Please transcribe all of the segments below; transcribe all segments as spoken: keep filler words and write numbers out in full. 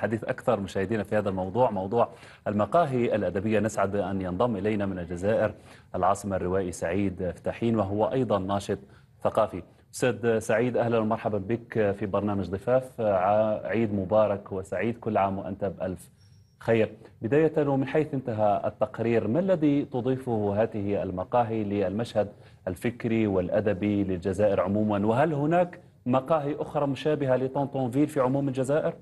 حديث أكثر مشاهدينا في هذا الموضوع، موضوع المقاهي الأدبية. نسعد أن ينضم إلينا من الجزائر العاصمة الروائي سعيد فتحين، وهو أيضا ناشط ثقافي. أستاذ سعيد، أهلا ومرحبا بك في برنامج ضفاف. عيد مبارك وسعيد، كل عام وأنت بألف خير. بداية ومن حيث انتهى التقرير، ما الذي تضيفه هذه المقاهي للمشهد الفكري والأدبي للجزائر عموما؟ وهل هناك مقاهي أخرى مشابهة لطونطونفيل في عموم الجزائر؟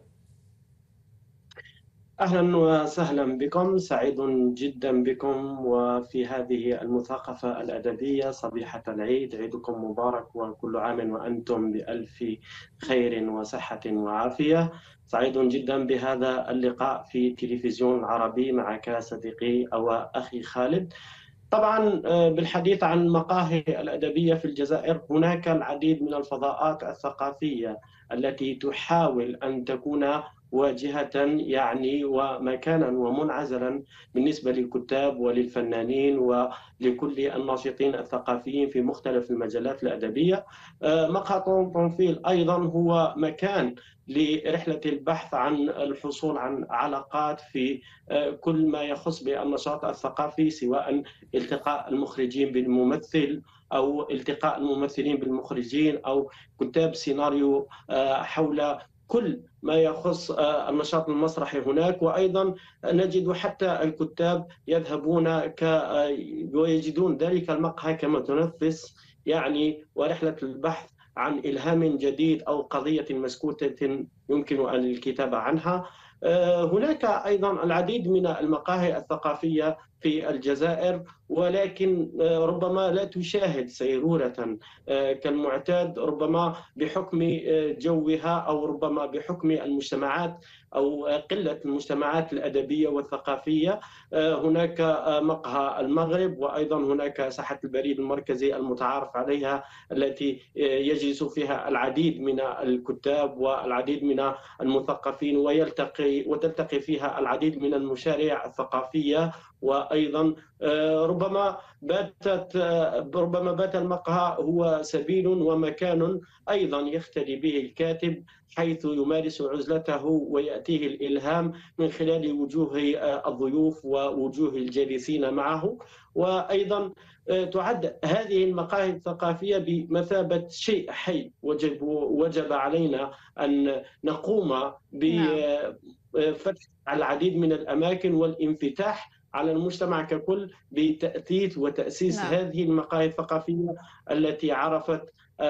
أهلا وسهلا بكم، سعيد جدا بكم وفي هذه المثاقفة الأدبية. صبيحة العيد، عيدكم مبارك وكل عام وأنتم بألف خير وصحة وعافية. سعيد جدا بهذا اللقاء في التلفزيون العربي معك صديقي أو أخي خالد. طبعا بالحديث عن المقاهي الأدبية في الجزائر، هناك العديد من الفضاءات الثقافية التي تحاول أن تكون واجهة يعني ومكانا ومنعزلا بالنسبة للكتاب وللفنانين ولكل الناشطين الثقافيين في مختلف المجالات الأدبية. مقهى طونطونفيل أيضا هو مكان لرحلة البحث عن الحصول عن علاقات في كل ما يخص بالنشاط الثقافي، سواء التقاء المخرجين بالممثل أو التقاء الممثلين بالمخرجين أو كتاب سيناريو حول كل ما يخص النشاط المسرحي هناك. وأيضا نجد حتى الكتاب يذهبون ك ويجدون ذلك المقهى كمتنفس يعني، ورحلة البحث عن إلهام جديد أو قضية مسكوتة يمكن أن الكتابة عنها. هناك أيضا العديد من المقاهي الثقافية في الجزائر، ولكن ربما لا تشاهد سيرورة كالمعتاد، ربما بحكم جوها أو ربما بحكم المجتمعات أو قلة المجتمعات الأدبية والثقافية. هناك مقهى المغرب، وأيضا هناك ساحة البريد المركزي المتعارف عليها التي يجلس فيها العديد من الكتاب والعديد من المثقفين ويلتقي وتلتقي فيها العديد من المشاريع الثقافية. وأيضا ربما باتت ربما بات المقهى هو سبيل ومكان أيضا يختلي به الكاتب، حيث يمارس عزلته ويأتيه الإلهام من خلال وجوه الضيوف ووجوه الجالسين معه. وأيضا تعد هذه المقاهي الثقافية بمثابة شيء حي، وجب وجب علينا أن نقوم بفتح العديد من الأماكن والانفتاح على المجتمع ككل بتأثيث وتأسيس نعم. هذه المقاهي الثقافية التي عرفت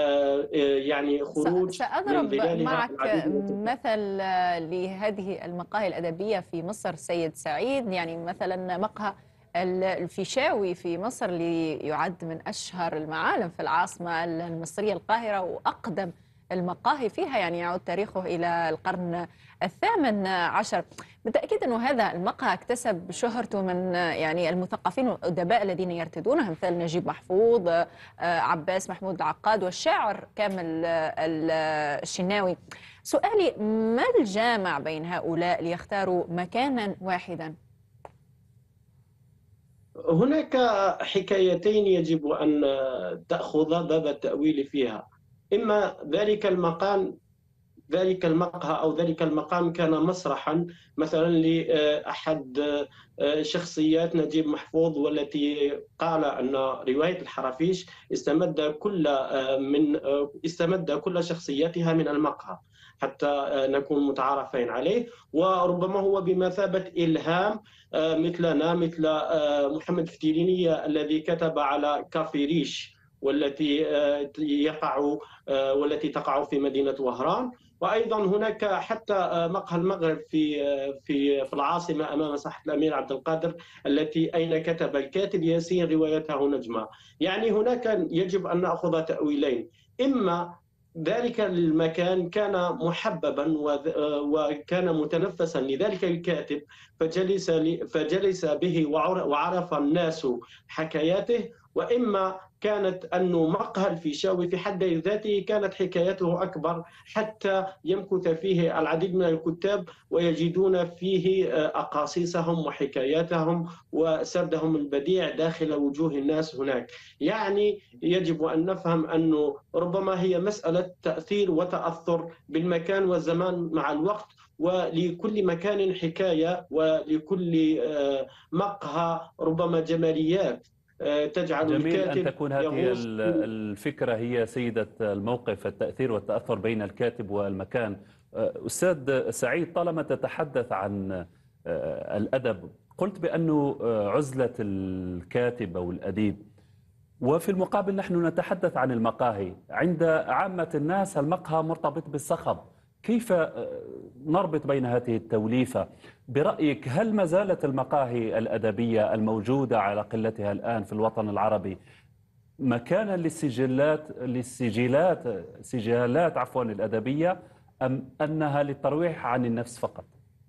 يعني خروج من سأضرب ظلالها معك العديد من الكتاب. مثل لهذه المقاهي الأدبية في مصر سيد سعيد، يعني مثلا مقهى الفيشاوي في مصر اللي يعد من أشهر المعالم في العاصمة المصرية القاهرة، وأقدم المقاهي فيها يعني يعود تاريخه إلى القرن الثامن عشر. بالتأكيد أنه هذا المقهى اكتسب شهرته من يعني المثقفين والأدباء الذين يرتدونه، مثل نجيب محفوظ، عباس محمود العقاد، والشاعر كامل الشناوي. سؤالي، ما الجامع بين هؤلاء ليختاروا مكانا واحدا؟ هناك حكايتين يجب أن تأخذ باب التأويل فيها. إما ذلك المقام ذلك المقهى أو ذلك المقام كان مسرحا مثلا لأحد شخصيات نجيب محفوظ، والتي قال أن رواية الحرافيش استمد كل من استمد كل شخصياتها من المقهى حتى نكون متعارفين عليه. وربما هو بمثابة إلهام مثلنا، مثل محمد فتيليني الذي كتب على كافي ريش والتي يقع والتي تقع في مدينة وهران. وايضا هناك حتى مقهى المغرب في في في العاصمه امام ساحه الامير عبد القادر، التي اين كتب الكاتب ياسين روايته نجمه. يعني هناك يجب ان ناخذ تاويلين: اما ذلك المكان كان محببا وكان متنفسا لذلك الكاتب فجلس فجلس به وعرف الناس حكاياته، واما كانت أنه مقهى الفيشاوي في حد ذاته كانت حكايته أكبر، حتى يمكث فيه العديد من الكتاب ويجدون فيه أقاصيصهم وحكاياتهم وسردهم البديع داخل وجوه الناس هناك. يعني يجب أن نفهم أنه ربما هي مسألة تأثير وتأثر بالمكان والزمان مع الوقت، ولكل مكان حكاية، ولكل مقهى ربما جماليات تجعل جميل أن الكاتب تكون هذه يغوص. الفكرة هي سيدة الموقف، التأثير والتأثر بين الكاتب والمكان. أستاذ سعيد، طالما تتحدث عن الأدب قلت بأنه عزلة الكاتب أو الأديب، وفي المقابل نحن نتحدث عن المقاهي. عند عامة الناس المقهى مرتبط بالصخب، كيف نربط بين هذه التوليفة؟ برأيك هل ما زالت المقاهي الأدبية الموجودة على قلتها الآن في الوطن العربي مكانا للسجلات للسجلات سجلات عفوا الأدبية، أم أنها للترويح عن النفس فقط؟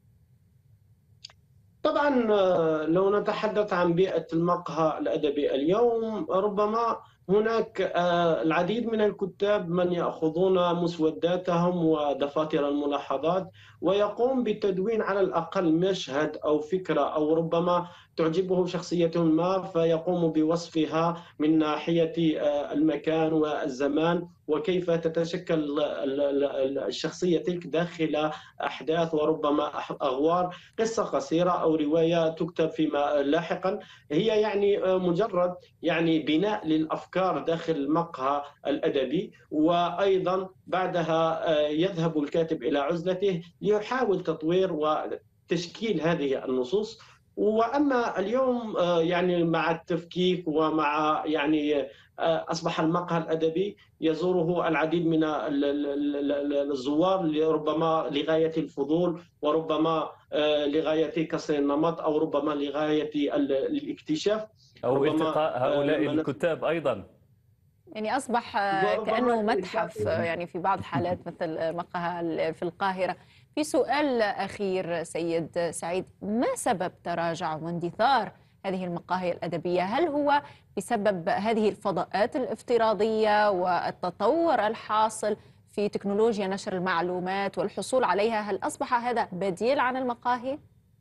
طبعا لو نتحدث عن بيئة المقهى الأدبي اليوم، ربما هناك العديد من الكتاب من يأخذون مسوداتهم ودفاتر الملاحظات ويقوم بالتدوين على الأقل مشهد أو فكرة، أو ربما تعجبه شخصية ما فيقوم بوصفها من ناحية المكان والزمان وكيف تتشكل الشخصية تلك داخل أحداث وربما أغوار قصة قصيرة أو رواية تكتب فيما لاحقا. هي يعني مجرد يعني بناء للأفكار داخل المقهى الأدبي، وأيضا بعدها يذهب الكاتب إلى عزلته ليحاول تطوير وتشكيل هذه النصوص. وأما اليوم يعني مع التفكيك ومع يعني أصبح المقهى الأدبي يزوره العديد من الزوار ربما لغاية الفضول، وربما لغاية كسر النمط، أو ربما لغاية الاكتشاف، أو ربما التقاء هؤلاء الكتاب أيضا. يعني أصبح كأنه متحف يعني في بعض الحالات مثل مقهى في القاهرة. في سؤال أخير سيد سعيد، ما سبب تراجع واندثار هذه المقاهي الأدبية؟ هل هو بسبب هذه الفضاءات الافتراضية والتطور الحاصل في تكنولوجيا نشر المعلومات والحصول عليها؟ هل أصبح هذا بديل عن المقاهي؟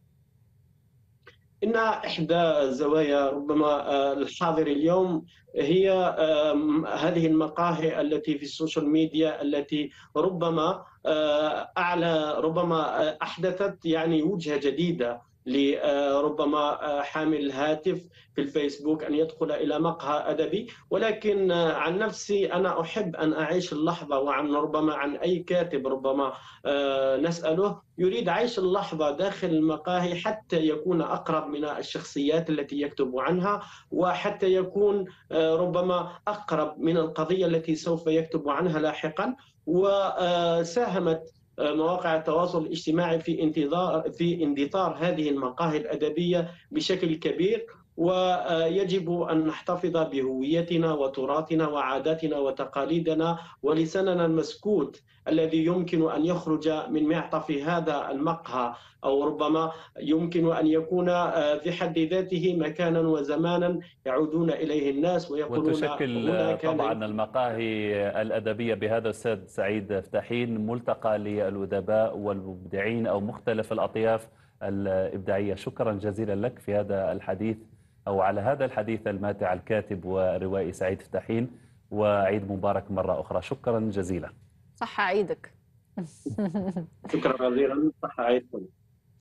إن إحدى زوايا ربما الحاضر اليوم هي هذه المقاهي التي في السوشيال ميديا، التي ربما أعلى ربما أحدثت يعني وجهة جديدة لربما حامل الهاتف في الفيسبوك أن يدخل إلى مقهى أدبي. ولكن عن نفسي أنا أحب أن أعيش اللحظة، وعن ربما عن أي كاتب ربما نسأله يريد عيش اللحظة داخل المقاهي حتى يكون أقرب من الشخصيات التي يكتب عنها، وحتى يكون ربما أقرب من القضية التي سوف يكتب عنها لاحقا. وساهمت مواقع التواصل الاجتماعي في انتظار في اندثار هذه المقاهي الأدبية بشكل كبير، ويجب أن نحتفظ بهويتنا وتراثنا وعاداتنا وتقاليدنا ولساننا المسكوت الذي يمكن أن يخرج من معطف هذا المقهى، أو ربما يمكن أن يكون في حد ذاته مكانا وزمانا يعودون إليه الناس ويقولون وتشكل طبعا المقاهي الأدبية بهذا أستاذ سعيد فتحين ملتقى للأدباء والمبدعين أو مختلف الأطياف الإبداعية. شكرا جزيلا لك في هذا الحديث أو على هذا الحديث الماتع الكاتب والروائي سعيد فتحين، وعيد مبارك مرة أخرى. شكرا جزيلا. صح عيدك. شكرا جزيلا. صح عيدكم.